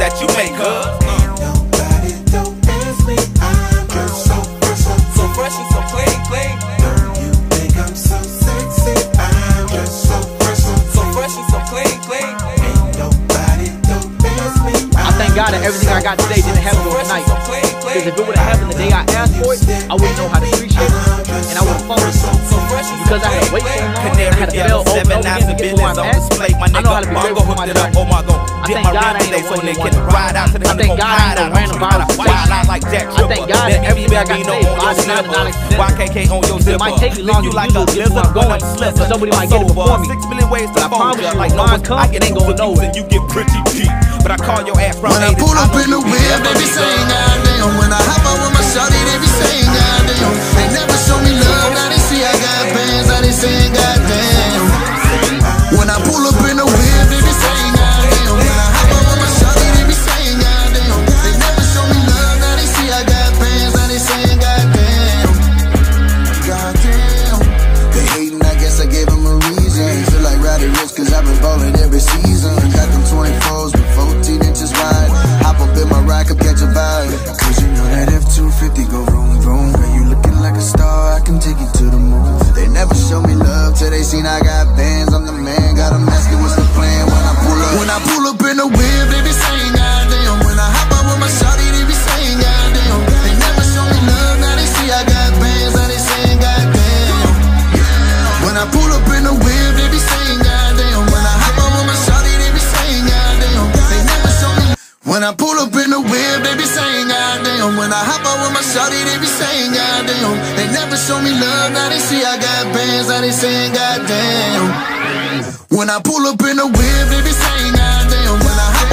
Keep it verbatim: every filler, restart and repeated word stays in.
that you make, huh? Nobody don't ask me, I'm just so fresh, so fresh and so clean, clean. You think I'm so sexy, I'm just so fresh, so fresh and so clean, clean. Ain't nobody don't ask me. I thank God that everything I got today didn't happen overnight. Because if it would have happened the day I asked for it, I wouldn't know how to appreciate it, and I would have fumbled it. Because I had to wait so long, I had to fail over and over again to get to where I'm at. I know how to be grateful for my journey. I thank God I ain't a one-hit wonder. I thank God I ain't a random viral sensation. I thank God that everything I got today is God's not not accidental. It might take me longer than usual to get where I'm going, and somebody might get it before me. But I promise you, when mine comes, it ain't going nowhere. You get pretty deep, but I call your ass from when I pull up in the whip, they be saying goddamn. When I hop out with my shawty, they be saying goddamn. They never show me love, now they see I got bands, now they saying goddamn. When I pull up in the whip, they be saying goddamn. When I hop out with my shawty, they be saying goddamn. They never show me love, now they see I got bands, now they saying goddamn. Goddamn. They hating, I guess I gave them a reason. Feel like Roddy Ricch, cause I've been ballin' every season. Got them twenty-fours with fourteen inches wide. Hop up in my ride, come catch a vibe. Cause you know that F two fifty go vroom vroom. Girl, you looking like a star, I can take you to the moon. They never show me love till they seen I got bands. I'm the man, got them asking what's the plan when I pull up. When I pull up in the whip, they be saying goddamn. When I hop out with my shawty, they be saying goddamn. They never show me love, now they see I got bands, now they saying goddamn. When I pull up in the whip, they be saying goddamn. When I hop out with my shawty, they be saying goddamn. They never show me. When I pull up in the whip, they be saying goddamn. When I hop out with my shawty, they be saying goddamn. They never show me love, now they see I got bands, now they saying goddamn. When I pull up in the whip, they be saying goddamn. When I hop